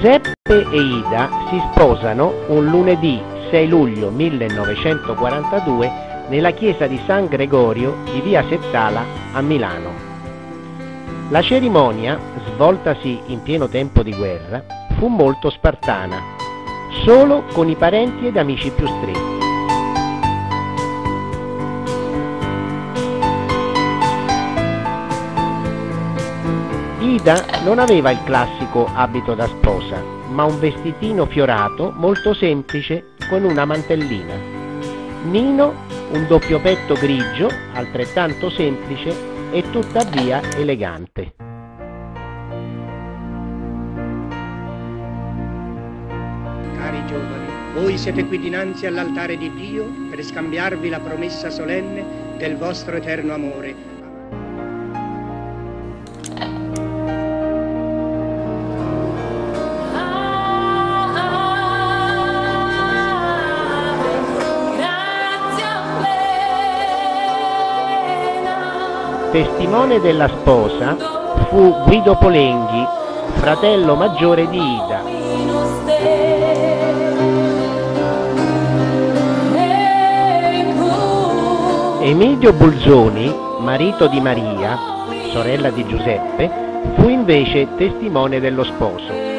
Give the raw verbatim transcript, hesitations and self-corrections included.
Giuseppe e Ida si sposano un lunedì sei luglio millenovecentoquarantadue nella chiesa di San Gregorio di via Settala a Milano. La cerimonia, svoltasi in pieno tempo di guerra, fu molto spartana, solo con i parenti ed amici più stretti. Ida non aveva il classico abito da sposa, ma un vestitino fiorato molto semplice con una mantellina. Nino un doppio petto grigio, altrettanto semplice e tuttavia elegante. Cari giovani, voi siete qui dinanzi all'altare di Dio per scambiarvi la promessa solenne del vostro eterno amore. Testimone della sposa fu Guido Polenghi, fratello maggiore di Ida. Emilio Bulzoni, marito di Maria, sorella di Giuseppe, fu invece testimone dello sposo.